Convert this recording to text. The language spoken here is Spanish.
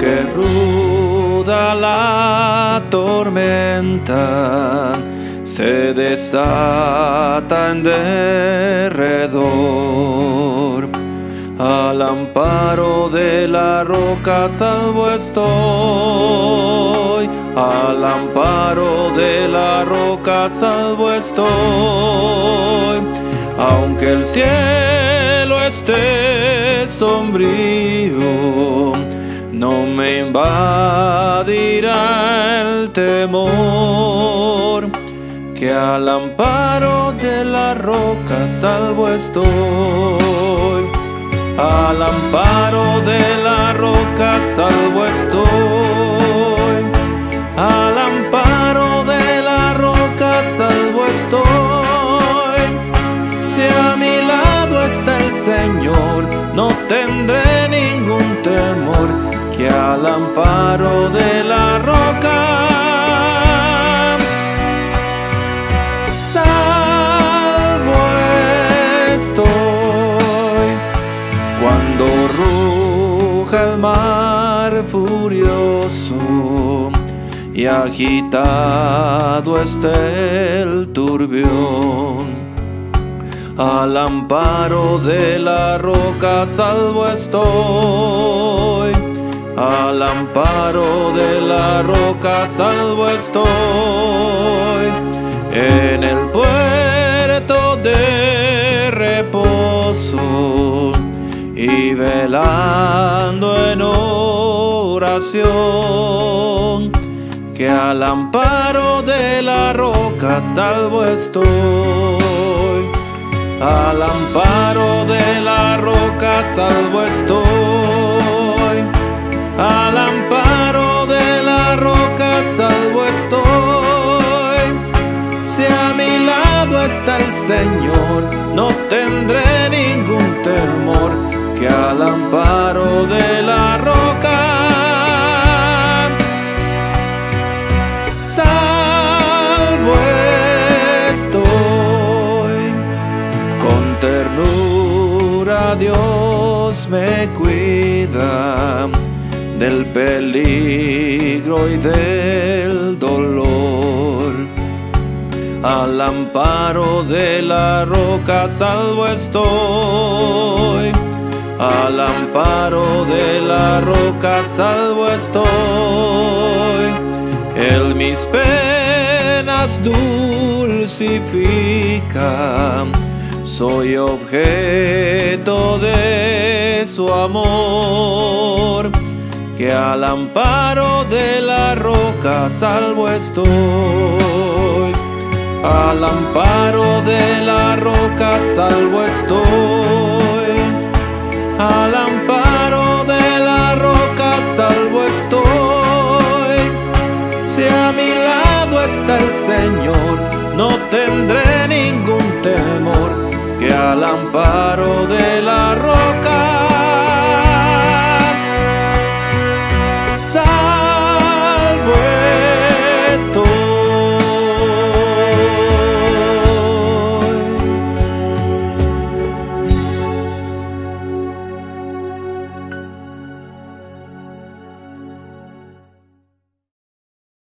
Aunque ruda la tormenta se desata en derredor, al amparo de la roca salvo estoy, al amparo de la roca salvo estoy. Aunque el cielo esté sombrío, no me invadirá el temor, que al amparo de la roca salvo estoy. Al amparo de la roca salvo estoy, al amparo de la roca salvo estoy. Si a mi lado está el Señor, no tendré ningún temor, que al amparo de la roca salvo estoy. Cuando ruja el mar furioso y agitado esté el turbión, al amparo de la roca salvo estoy, al amparo de la roca salvo estoy. En el puerto de reposo y velando en oración, que al amparo de la roca salvo estoy, al amparo de la roca salvo estoy, al amparo de la roca salvo estoy. Si a mi lado está el Señor, no tendré ningún temor, que al amparo de la roca salvo estoy. Con ternura Dios me cuida del peligro y del dolor, al amparo de la roca salvo estoy, al amparo de la roca salvo estoy. Él mis penas dulcifica, soy objeto de su amor, que al amparo de la roca salvo estoy, al amparo de la roca salvo estoy, al amparo de la roca salvo estoy. Si a mi lado está el Señor, no tendré ningún temor, que al amparo de la roca